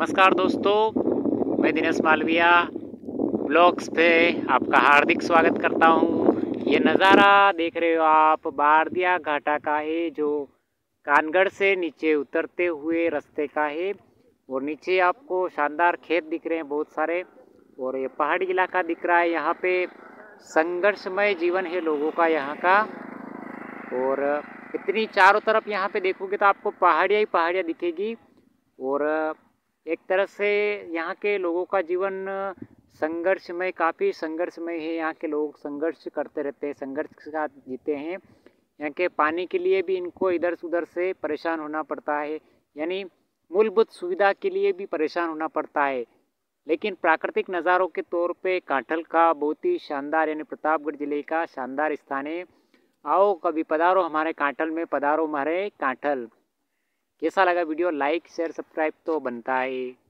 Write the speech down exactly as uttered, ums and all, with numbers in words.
नमस्कार दोस्तों, मैं दिनेश मालविया ब्लॉग्स पे आपका हार्दिक स्वागत करता हूँ। ये नज़ारा देख रहे हो आप बारदिया घाटा का है, जो कानगढ़ से नीचे उतरते हुए रास्ते का है। और नीचे आपको शानदार खेत दिख रहे हैं बहुत सारे, और ये पहाड़ी इलाका दिख रहा है। यहाँ पे संघर्षमय जीवन है लोगों का यहाँ का। और इतनी चारों तरफ यहाँ पे देखोगे तो आपको पहाड़ियाँ ही पहाड़ियाँ दिखेगी। और एक तरह से यहाँ के लोगों का जीवन संघर्षमय, काफ़ी संघर्षमय है। यहाँ के लोग संघर्ष करते रहते हैं, संघर्ष के साथ जीते हैं। यहाँ के पानी के लिए भी इनको इधर उधर से परेशान होना पड़ता है, यानी मूलभूत सुविधा के लिए भी परेशान होना पड़ता है। लेकिन प्राकृतिक नज़ारों के तौर पे कांठल का बहुत ही शानदार, यानी प्रतापगढ़ जिले का शानदार स्थान है। आओ कभी पधारो हमारे कांठल में, पधारो हमारे कांठल। कैसा लगा वीडियो? लाइक शेयर सब्सक्राइब तो बनता है।